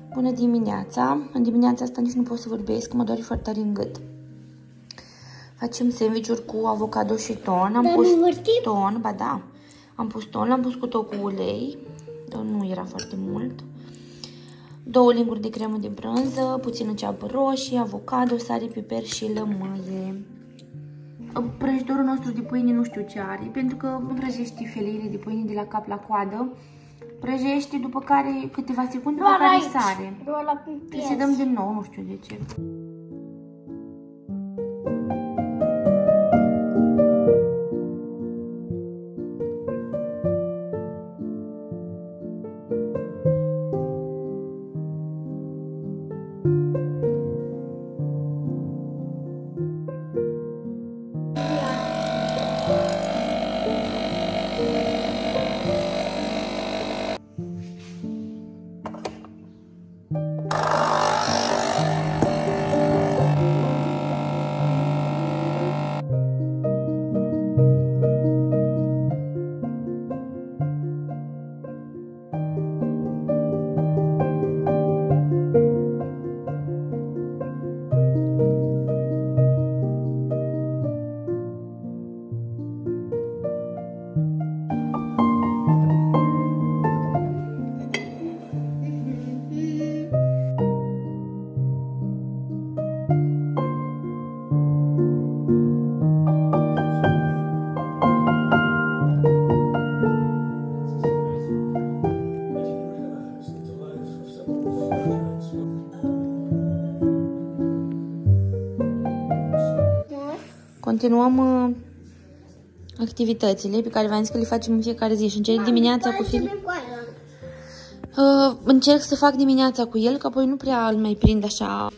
Bună dimineața! În dimineața asta nici nu pot să vorbesc, mă doare foarte tare în gât. Facem sandwich-uri cu avocado și ton. Am pus ton, ba da. Am pus ton, l-am pus cu tot cu ulei. Nu era foarte mult. 2 linguri de cremă de brânză, puțină ceapă roșie, avocado, sare, piper și lămâie. Prăjitorul nostru de pâine nu știu ce are, pentru că nu prăjești feliile de pâine de la cap la coadă. Prăjește, după care câteva secunde, după care sare. Trebuie să dăm din nou, nu știu de ce. Continuăm activitățile pe care v-am zis că le facem în fiecare zi și încerc dimineața cu Filip. Încerc să fac dimineața cu el, că apoi nu prea îl mai prind așa.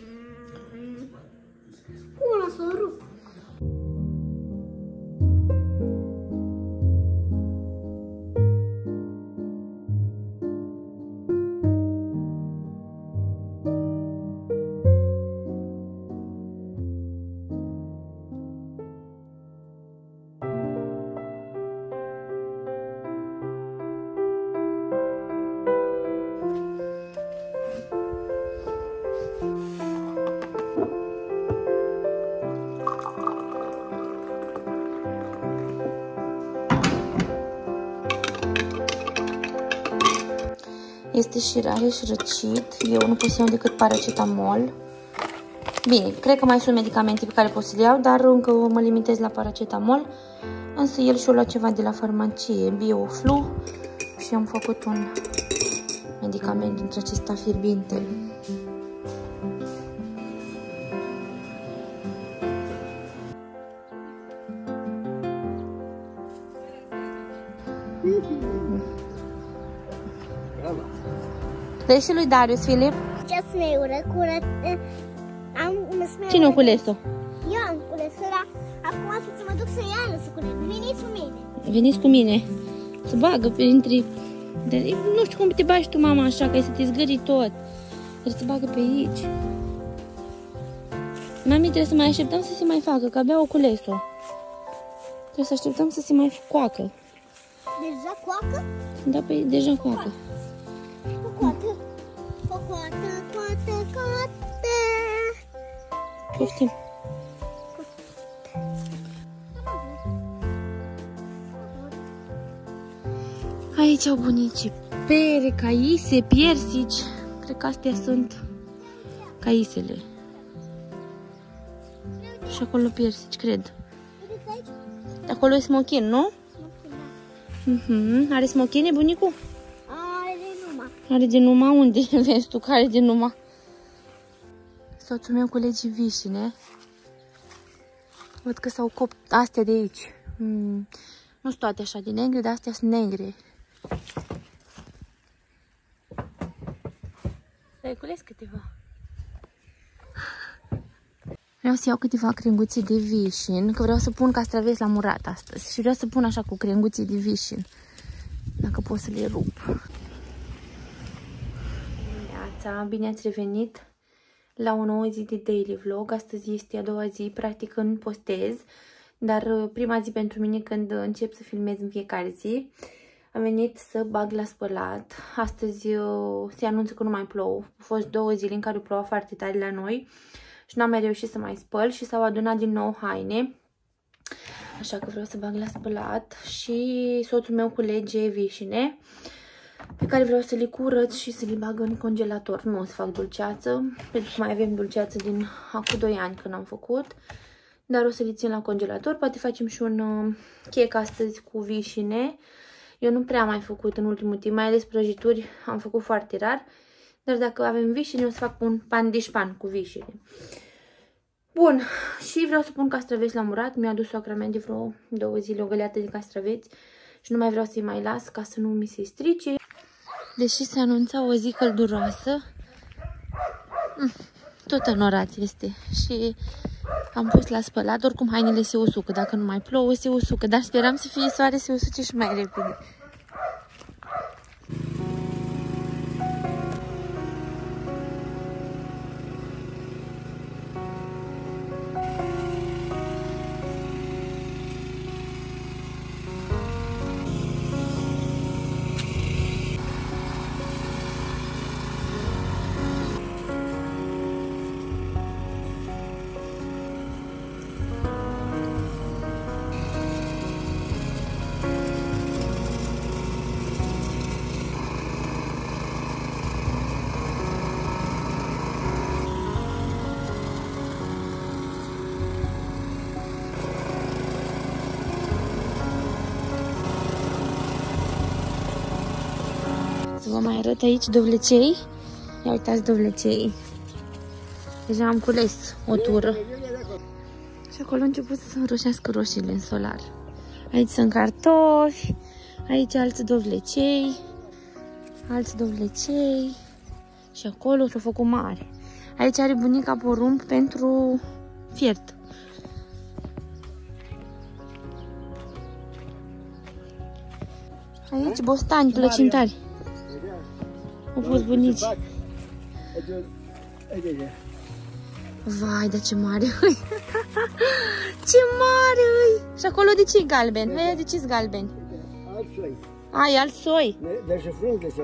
Este și rare și răcit. Eu nu pot să iau decât paracetamol. Bine, cred că mai sunt medicamente pe care pot să le iau, dar încă mă limitez la paracetamol. Însă el și-o lua ceva de la farmacie, Bioflu, și am făcut un medicament dintre acesta fierbinte. Dă și lui Darius, Filip. Ce smeură, curăț. Cine a cules-o? Eu am cules-o, dar acum să mă duc să iau să cules. Veniți cu mine. Veniți cu mine. Să bagă printre... Nu știu cum te bagi tu, mama, așa, că ai să te zgâri tot. Trebuie să bagă pe aici. Mami, trebuie să mai așteptăm să se mai facă, că abia o cules-o. Trebuie să așteptăm să se mai coacă. Deja coacă? Da, păi deja coacă. Coată, coată, coată, coată. Poftim. Aici au bunicii pere, caise, piersici. Cred că astea sunt caisele. Și acolo piersici, cred. Acolo e smochin, nu? Are smochine, bunicul? Are de numa. Are de numa? Unde vezi tu că are de numa? Soțul meu culege vișine. Văd că s-au copt astea de aici. Nu sunt toate așa de negre, dar astea sunt negre. Ai cules câteva. Vreau să iau câteva crenguții de vișin, că vreau să pun castraveți la murat astăzi. Și vreau să pun așa cu crenguții de vișin, dacă pot să le rup. Bine ați revenit la o nouă zi de daily vlog. Astăzi este a doua zi, practic nu postez, dar prima zi pentru mine când încep să filmez în fiecare zi. Am venit să bag la spălat. Astăzi se anunță că nu mai plouă. Au fost 2 zile în care ploua foarte tare la noi și n-am mai reușit să mai spăl și s-au adunat din nou haine. Așa că vreau să bag la spălat și soțul meu culege vișine pe care vreau să le curăț și să le bag în congelator. Nu o să fac dulceață, pentru că mai avem dulceață din acum 2 ani când am făcut. Dar o să le țin la congelator. Poate facem și un chec astăzi cu vișine. Eu nu prea am mai făcut în ultimul timp, mai ales prăjituri am făcut foarte rar. Dar dacă avem vișine, o să fac un pandișpan cu vișine. Bun, și vreau să pun castraveți la murat. Mi-a adus soacra mea de vreo 2 zile o găleată de castraveți și nu mai vreau să-i mai las ca să nu mi se strice. Deși se anunța o zi călduroasă, tot înorat este și am pus la spălat. Oricum hainele se usucă, dacă nu mai plouă se usucă, dar speram să fie soare, se usuce și mai repede. Vă mai arăt aici dovlecei. Ia uitați dovlecei. Deja am cules o tură. Și acolo a început să înroșească roșiile în solar. Aici sunt cartofi. Aici alți dovlecei. Alți dovlecei. Și acolo s-a făcut mare. Aici are bunica porumb pentru fiert. Aici bostani, plăcintari. Au fost bunici. Vai, dar ce mare îi! Ce mare îi! Și acolo de ce-i galben? Hai, de ce-s galben? Alt soi. Ai, alt soi. Dar și frunze se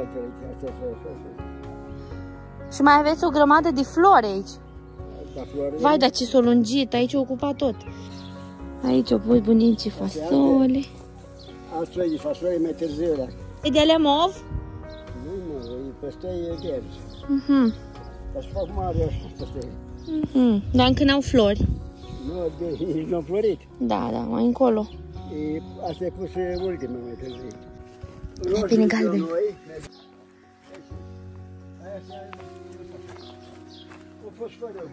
Și mai aveți o grămadă de flori aici. Da, flori. Vai, dar ce s-o lungit, aici o ocupa tot. Aici au pus bunicii fasole. Alt soi de fasole mai târziu la. E de alea mov? Păstea e verzi. Dar să fac mare așa, păstea. Dar încă n-au flori. Nu, nici nu-au florit. Da, da, mai încolo. Asta e pus ultima mai târziu. E bine galben. O fost fără.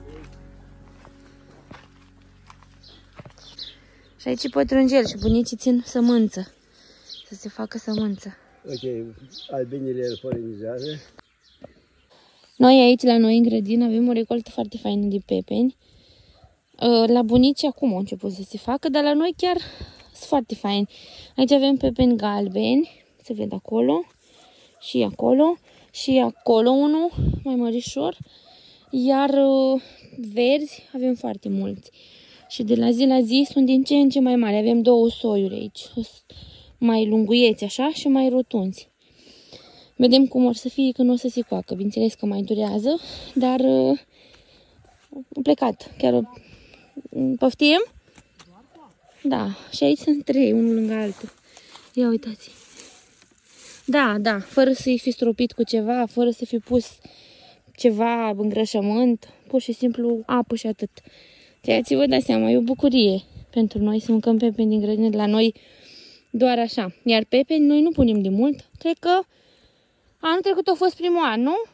Și aici pătrunjel și bunicii țin sămânță. Să se facă sămânță. Ok, albinele îl polinizează. Noi aici, la noi în grădină, avem o recoltă foarte faină de pepeni. La bunici acum au început să se facă, dar la noi chiar sunt foarte faini. Aici avem pepeni galbeni, se vede acolo și acolo și acolo unul mai mărișor, iar verzi avem foarte mulți. Și de la zi la zi sunt din ce în ce mai mari. Avem 2 soiuri aici, mai lunguieți așa și mai rotunzi. Vedem cum or să fie când o să se coacă. Bineînțeles că mai durează, dar a plecat. Chiar poftim? Da, și aici sunt 3, unul lângă altul. Ia uitați. Da, da, fără să-i fi stropit cu ceva, fără să fi pus ceva îngrășământ, pur și simplu apă și atât. Ceea ce vă dați seama, e o bucurie pentru noi să mâncăm pepeni din grădină. La noi doar așa. Iar pepeni noi nu punem de mult. Cred că anul trecut a fost primul an, nu?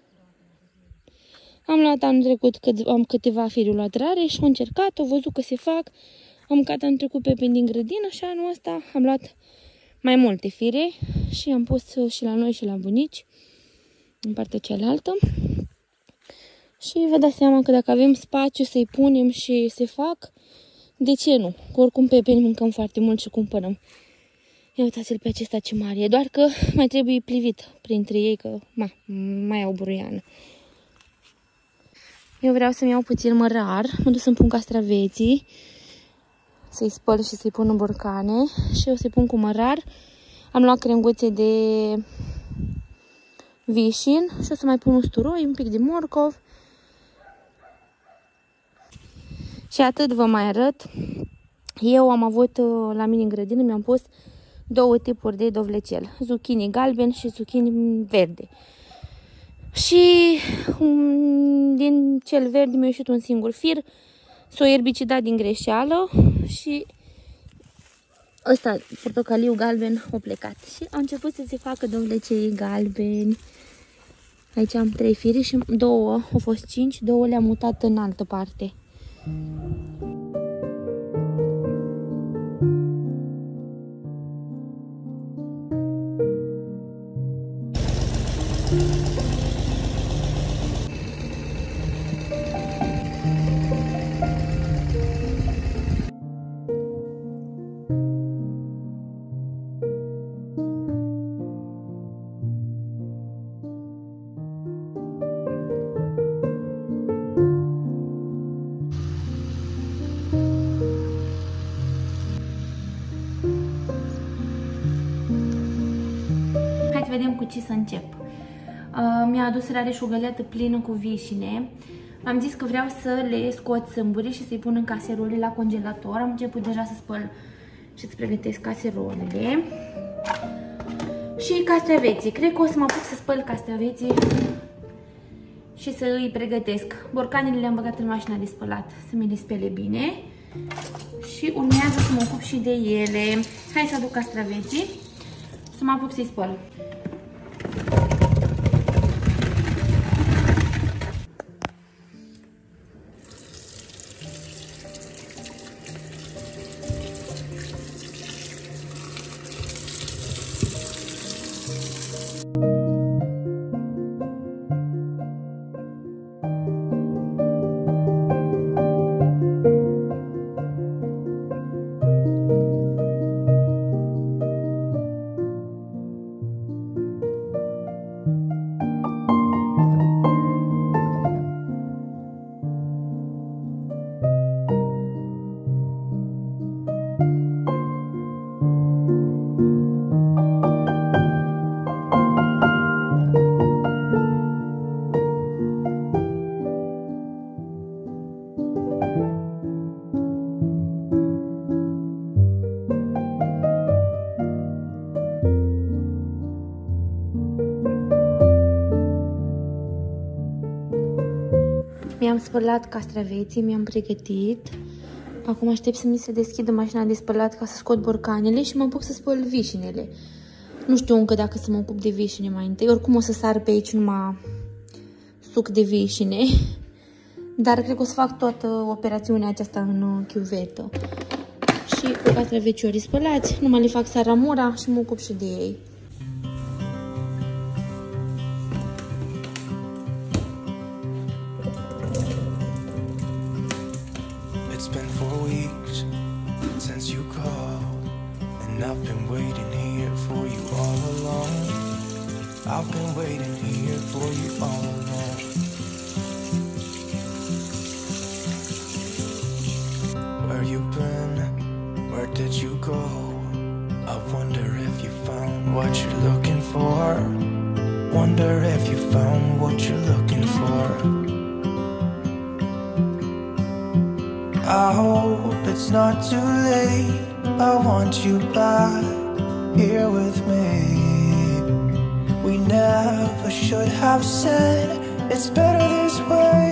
Am luat anul trecut, am câteva firi luat rare și am încercat, au văzut că se fac. Am mâncat anul trecut pepeni din grădină și anul ăsta am luat mai multe fire și am pus și la noi și la bunici, în partea cealaltă. Și vă dați seama că dacă avem spațiu să-i punem și se fac, de ce nu? Că oricum pepeni mâncăm foarte mult și cumpărăm. Ia uitați-l pe acesta ce mare e, doar că mai trebuie plivit printre ei, că mai au buruiană. Eu vreau să-mi iau puțin mărar, mă duc să-mi pun castraveții, să-i spăl și să-i pun în borcane și o să-i pun cu mărar. Am luat crenguțe de vișin și o să mai pun usturoi, un pic de morcov. Și atât vă mai arăt. Eu am avut la mine în grădină, mi-am pus 2 tipuri de dovlecel. Zucchini galben și zucchini verde. Și din cel verde mi-a ieșit un singur fir. S-o erbicidat din greșeală și ăsta, portocaliu galben, a plecat. Și a început să se facă dovlecei galbeni. Aici am 3 fire și 2, au fost 5, 2 le-am mutat în altă parte. Vedem cu ce să încep. Mi-a adus Rareș o găleată plină cu vișine. Am zis că vreau să le scot sâmburii și să-i pun în caserole la congelator. Am început deja să spăl și să pregătesc caserolele. Și castraveții. Cred că o să mă apuc să spăl castraveții și să îi pregătesc. Borcanele le-am băgat în mașina de spălat să mi le spele bine. Și urmează să mă ocup și de ele. Hai să aduc castraveții să mă apuc să-i spăl. Mi-am spălat castraveții, mi-am pregătit. Acum aștept să mi se deschidă mașina de spălat ca să scot borcanele și mă apuc să spăl vișinele. Nu știu încă dacă să mă ocup de vișine mai întâi. Oricum o să sar pe aici numai suc de vișine. Dar cred că o să fac toată operațiunea aceasta în chiuvetă. Și cu castraveciorii spălați, numai le fac saramura și mă ocup și de ei. I've been waiting here for you all along. I've been waiting here for you all along. Where you been? Where did you go? I wonder if you found what you're looking for. Wonder if you found what you're looking for. I hope it's not too late. I want you back here with me. We never should have said it's better this way.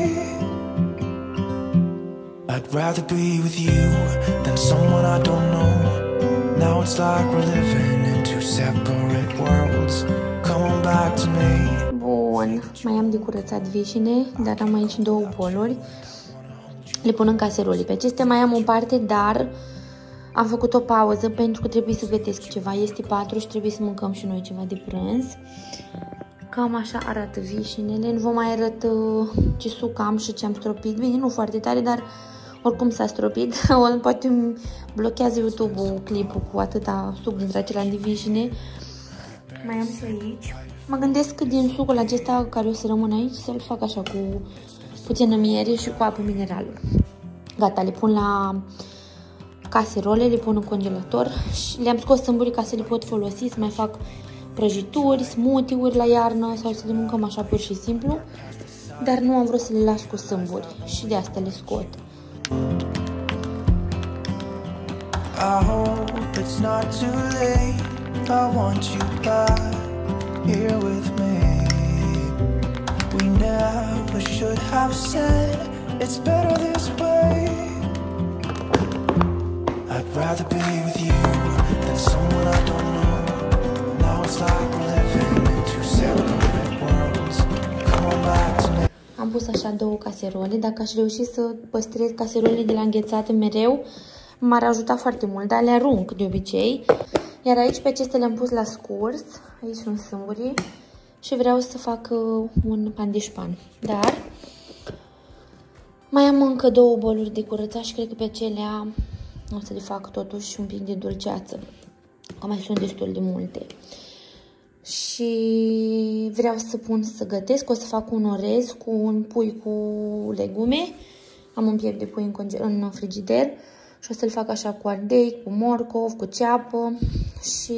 I'd rather be with you than someone I don't know. Now it's like we're living in two separate worlds. Come on back to me. Bun, mai am de curățat vișine, dar am aici 2 boluri. Le pun în caserole. Pe acestea mai am o parte, dar am făcut o pauză pentru că trebuie să gătesc ceva. Este 4 și trebuie să mâncăm și noi ceva de prânz. Cam așa arată vișinele. Nu vă mai arăt ce suc am și ce am stropit. Bine, nu foarte tare, dar oricum s-a stropit. Poate îmi blochează YouTube-ul clipul cu atâta suc dintre acela de vișine. Mai am și aici. Mă gândesc că din sucul acesta care o să rămân aici să-l fac așa cu puțină miere și cu apă minerală. Gata, le pun la caserole, le pun în congelator și le-am scos sâmburii ca să le pot folosi, să mai fac prăjituri, smoothie-uri la iarnă sau să le mâncăm așa pur și simplu, dar nu am vrut să le las cu sâmburi și de asta le scot. I hope it's not too late. I want you back here with me. We never should have said it's better this way. I'd rather be with you than someone I don't know. Now it's like we're living in two separate worlds. Come on back to me. Am pus așa 2 caserole. Dacă aș reuși să păstrez caserolele de la înghețate mereu, m-ar ajuta foarte mult, dar le arunc de obicei. Iar aici pe acestea le-am pus la scurs. Aici sunt sâmburii și vreau să fac un pandișpan. Dar mai am încă 2 boluri de curățat și cred că pe acelea o să le fac totuși un pic de dulceață. Că mai sunt destul de multe. Și vreau să pun să gătesc. O să fac un orez cu un pui cu legume. Am un piept de pui în frigider. Și o să-l fac așa cu ardei, cu morcov, cu ceapă și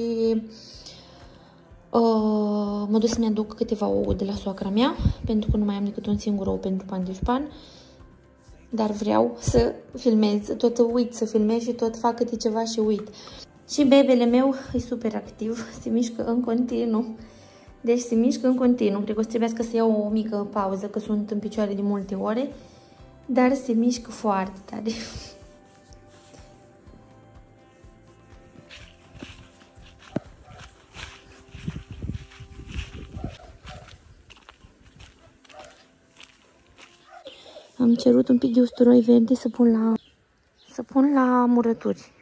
mă duc să-mi aduc câteva ouă de la soacra mea, pentru că nu mai am decât un singur ou pentru pandișpan, dar vreau să filmez, tot uit să filmez și tot fac câte ceva și uit. Și bebele meu e super activ, se mișcă în continuu, deci se mișcă în continuu, cred că o să trebuiască să iau o mică pauză, că sunt în picioare de multe ore, dar se mișcă foarte tare. Am cerut un pic de usturoi verde să pun la murături.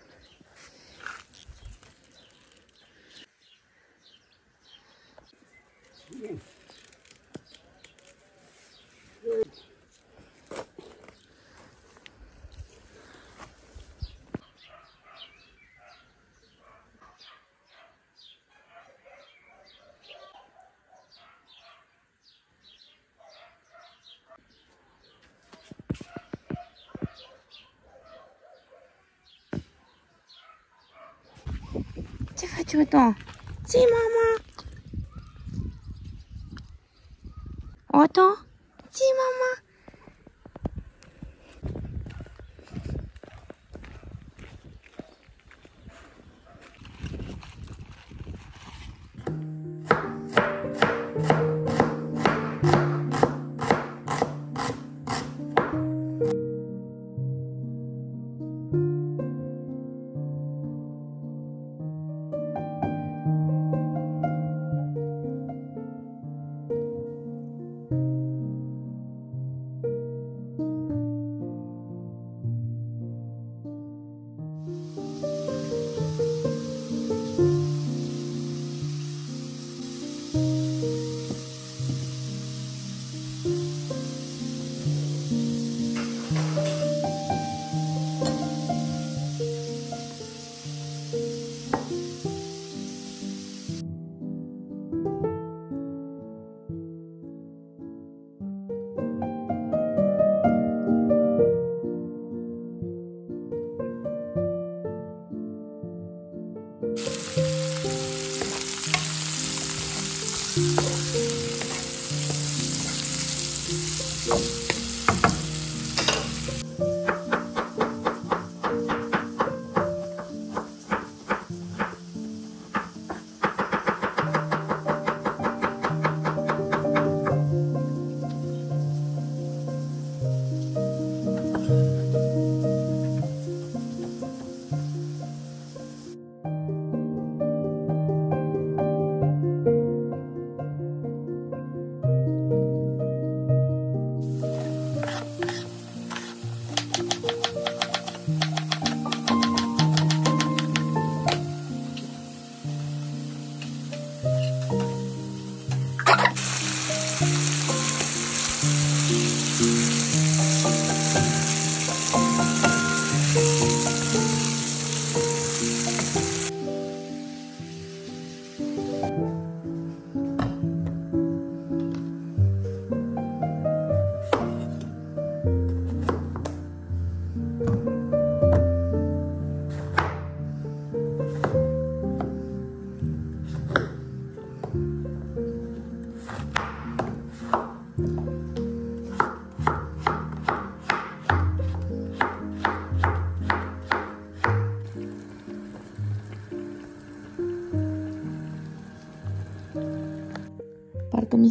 Ce faci, Otto? Ce, mama? Otto? Ce, mama?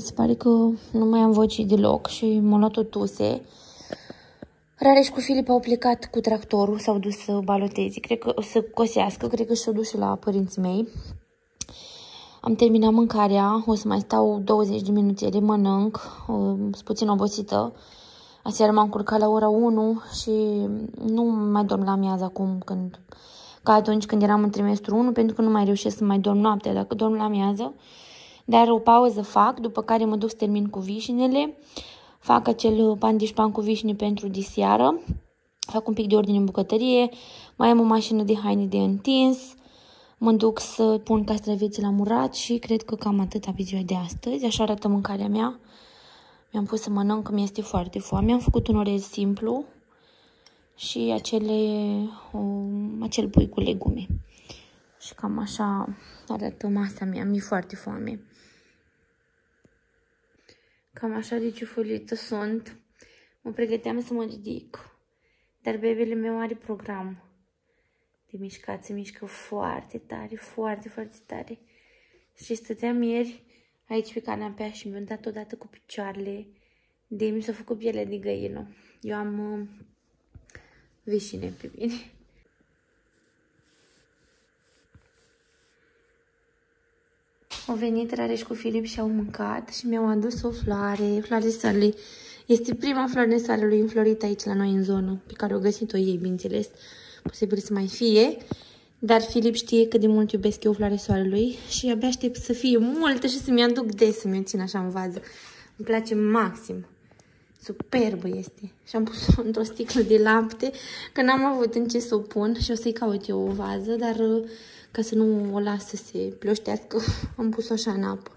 se pare că nu mai am voce deloc și m-a luat o tuse. Rareș cu Filip au plecat cu tractorul, s-au dus să baloteze, cred că o să cosească, cred că și-au dus și la părinții mei. Am terminat mâncarea, o să mai stau 20 de minute, mănânc, sunt puțin obosită. Aseară m-am culcat la ora 1 și nu mai dorm la amiază acum, ca atunci când eram în trimestru 1, pentru că nu mai reușesc să mai dorm noaptea dacă dorm la amiază. Dar o pauză fac, după care mă duc să termin cu vișinele. Fac acel pandișpan cu vișine pentru diseară. Fac un pic de ordine în bucătărie. Mai am o mașină de haine de întins. Mă duc să pun castraveții la murat și cred că cam atâta pe ziua de astăzi. Așa arată mâncarea mea. Mi-am pus să mănânc, că mi-este foarte foame. Am făcut un orez simplu și acel pui cu legume. Și cam așa arată masa mea. Mi-e foarte foame. Cam așa de ciufulită sunt. Mă pregăteam să mă ridic. Dar bebele meu are program de mișcat. Se mișcă foarte tare, foarte, foarte tare. Și stăteam ieri aici pe canapea și mi-a dat odată cu picioarele. De mi s-a făcut pielea de găină. Eu am vișine pe mine. Au venit Rareș cu Filip și au mâncat și mi-au adus o floare, floare soarelui. Este prima floare soarelui înflorită aici la noi în zonă, pe care o găsit-o ei, bineînțeles. Posibil să mai fie, dar Filip știe cât de mult iubesc eu floare soarelui și abia aștept să fie multă și să-mi aduc des, să mi-o țin așa în vază. Îmi place maxim. Superbă este. Și am pus-o într-o sticlă de lapte, că n-am avut în ce să o pun și o să-i caut eu o vază, dar ca să nu o las să se plioștească, am pus-o așa în apă.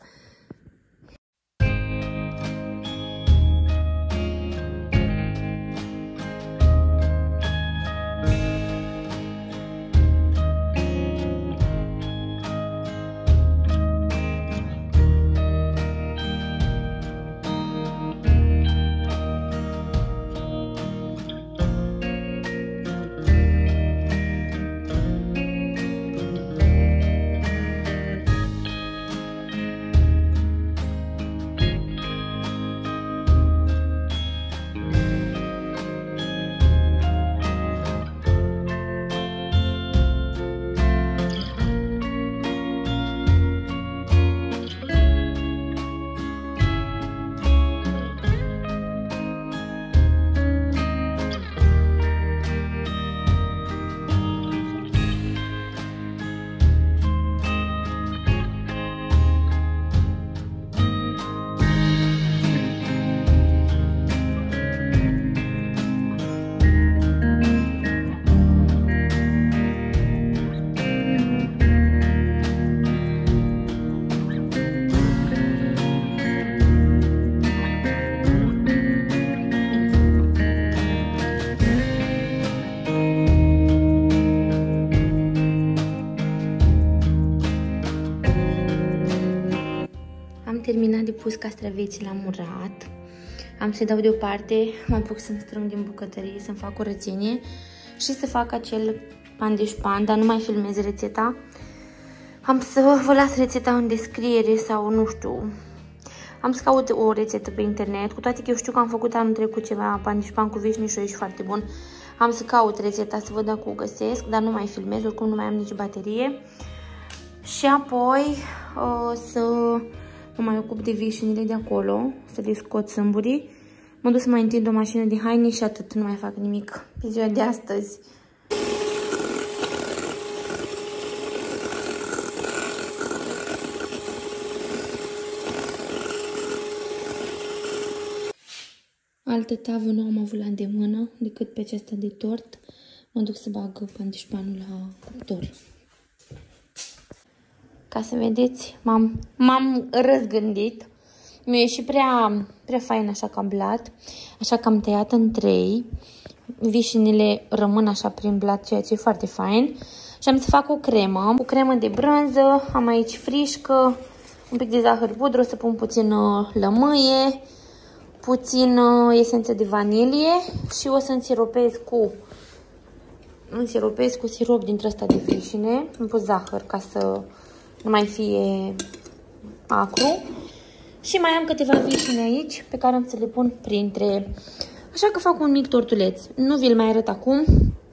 Terminat de pus castraveții la murat. Am să-i dau deoparte, mă apuc să-mi strâng din bucătărie, să-mi fac curățenie și să fac acel pandișpan, dar nu mai filmez rețeta. Am să vă las rețeta în descriere sau nu știu. Am să caut o rețetă pe internet, cu toate că eu știu că am făcut anul trecut ceva pandișpan cu vișine și e foarte bun. Am să caut rețeta să văd dacă o găsesc, dar nu mai filmez, oricum nu mai am nici baterie. Și apoi să mă mai ocup de vișinile de acolo, să le scot sâmburii. Mă duc să mai întind o mașină de haine și atât, nu mai fac nimic pe ziua de astăzi. Altă tavă nu am avut la îndemână decât pe aceasta de tort. Mă duc să bag pandișpanul la cuptor. Ca să vedeți, m-am răzgândit. Mi-a ieșit prea fain așa cablat, așa că am tăiat în 3. Vișinile rămân așa prin blat, ceea ce e foarte fain. Și am să fac o cremă de brânză. Am aici frișcă, un pic de zahăr pudră, o să pun puțin lămâie, puțin esență de vanilie și o să însiropez cu sirop dintre ăsta de vișine. Am pus zahăr ca să nu mai fie acru. Și mai am câteva vișine aici pe care am să le pun printre. Așa că fac un mic tortuleț. Nu vi-l mai arăt acum.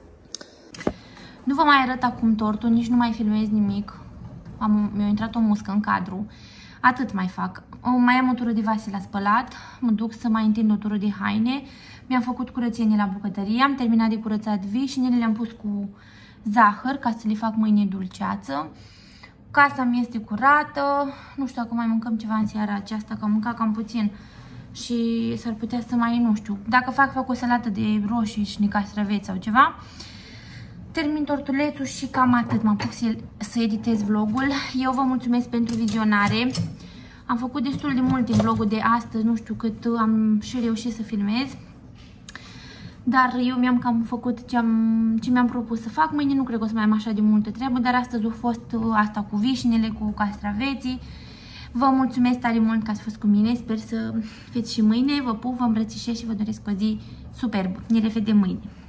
Nu vă mai arăt acum tortul, nici nu mai filmez nimic. Mi-a intrat o muscă în cadru. Atât mai fac. Mai am o tură de vase la spălat. Mă duc să mai întind o tură de haine. Mi-am făcut curățenie la bucătărie. Am terminat de curățat vișinele. Le-am pus cu zahăr ca să le fac mâine dulceață. Casa mi este curată. Nu știu dacă mai mâncăm ceva în seara aceasta, că am mâncat cam puțin. Și s-ar putea să mai, nu știu, dacă fac o salată de roșii și de castraveți sau ceva. Termin tortulețul și cam atât. Mă apuc să editez vlogul. Eu vă mulțumesc pentru vizionare. Am făcut destul de mult în vlogul de astăzi, nu știu cât am și reușit să filmez. Dar eu mi-am cam făcut ce mi-am propus să fac. Mâine nu cred că o să mai am așa de multă treabă, dar astăzi a fost asta cu vișinele, cu castraveții. Vă mulțumesc tare mult că ați fost cu mine. Sper să fiți și mâine. Vă pup, vă îmbrățișez și vă doresc o zi superbă. Ne revedem mâine.